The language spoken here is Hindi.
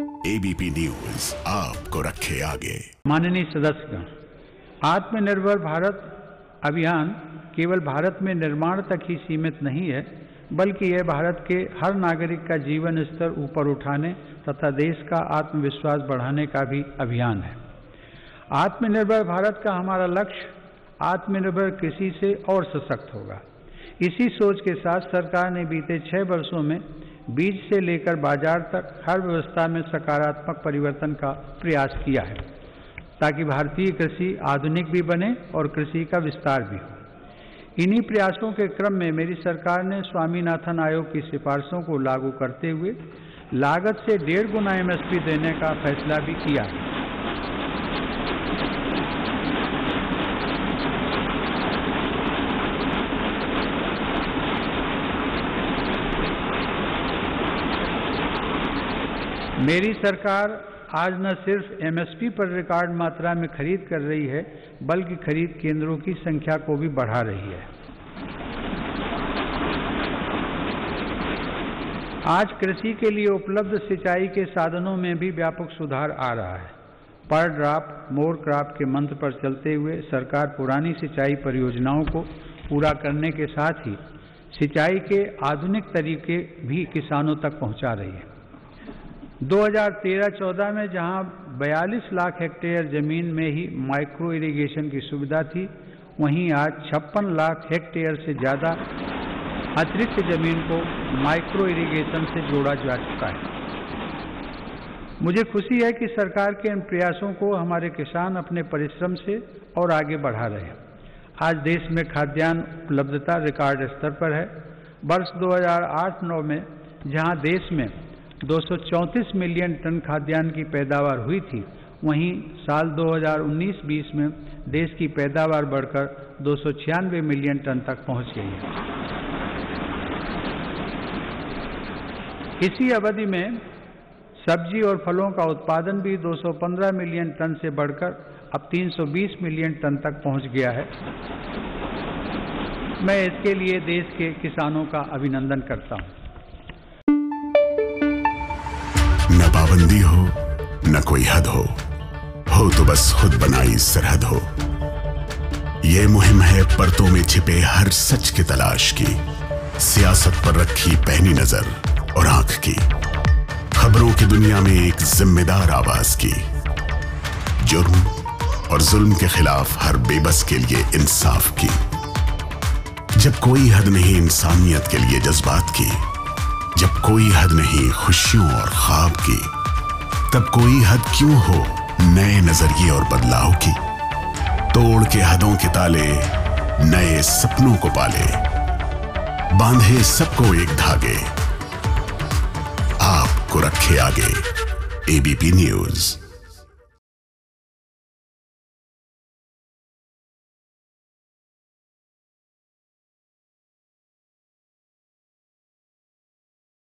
एबीपी न्यूज आपको रखे आगे। माननीय सदस्यगण, आत्मनिर्भर भारत अभियान केवल भारत में निर्माण तक ही सीमित नहीं है, बल्कि यह भारत के हर नागरिक का जीवन स्तर ऊपर उठाने तथा देश का आत्मविश्वास बढ़ाने का भी अभियान है। आत्मनिर्भर भारत का हमारा लक्ष्य आत्मनिर्भर कृषि से और सशक्त होगा। इसी सोच के साथ सरकार ने बीते 6 वर्षों में बीज से लेकर बाजार तक हर व्यवस्था में सकारात्मक परिवर्तन का प्रयास किया है, ताकि भारतीय कृषि आधुनिक भी बने और कृषि का विस्तार भी हो। इन्हीं प्रयासों के क्रम में मेरी सरकार ने स्वामीनाथन आयोग की सिफारिशों को लागू करते हुए लागत से 1.5 गुना एमएसपी देने का फैसला भी किया है। मेरी सरकार आज न सिर्फ एमएसपी पर रिकॉर्ड मात्रा में खरीद कर रही है, बल्कि खरीद केंद्रों की संख्या को भी बढ़ा रही है। आज कृषि के लिए उपलब्ध सिंचाई के साधनों में भी व्यापक सुधार आ रहा है। पर ड्रॉप मोर क्रॉप के मंत्र पर चलते हुए सरकार पुरानी सिंचाई परियोजनाओं को पूरा करने के साथ ही सिंचाई के आधुनिक तरीके भी किसानों तक पहुंचा रही है। 2013-14 में जहां 42 लाख हेक्टेयर जमीन में ही माइक्रो इरिगेशन की सुविधा थी, वहीं आज 56 लाख हेक्टेयर से ज़्यादा अतिरिक्त जमीन को माइक्रो इरिगेशन से जोड़ा जा चुका है। मुझे खुशी है कि सरकार के इन प्रयासों को हमारे किसान अपने परिश्रम से और आगे बढ़ा रहे हैं। आज देश में खाद्यान्न उपलब्धता रिकॉर्ड स्तर पर है। वर्ष 2008-9 में जहां देश में 234 मिलियन टन खाद्यान्न की पैदावार हुई थी, वहीं साल 2019-20 में देश की पैदावार बढ़कर 296 मिलियन टन तक पहुंच गई है। इसी अवधि में सब्जी और फलों का उत्पादन भी 215 मिलियन टन से बढ़कर अब 320 मिलियन टन तक पहुंच गया है। मैं इसके लिए देश के किसानों का अभिनंदन करता हूं। न पाबंदी हो न कोई हद हो तो बस खुद बनाई सरहद हो। ये मुहिम है परतों में छिपे हर सच की तलाश की, सियासत पर रखी पैनी नजर और आंख की, खबरों की दुनिया में एक जिम्मेदार आवाज की, जुर्म और जुल्म के खिलाफ हर बेबस के लिए इंसाफ की। जब कोई हद नहीं इंसानियत के लिए जज्बात की, जब कोई हद नहीं खुशियों और ख्वाब की, तब कोई हद क्यों हो नए नजरिए और बदलाव की। तोड़ के हदों के ताले नए सपनों को पाले, बांधे सबको एक धागे, आपको रखे आगे। एबीपी न्यूज।